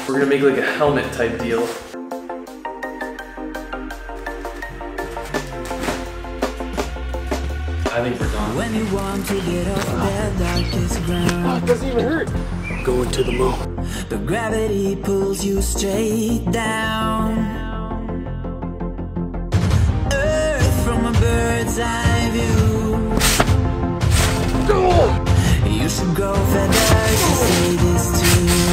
We're gonna make like a helmet type deal. I think we're done. When you want to get off that darkest ground, Oh, it doesn't even hurt. Going to the moon. but gravity pulls you straight down. Earth from a bird's eye view. You should grow feathers to say this to you.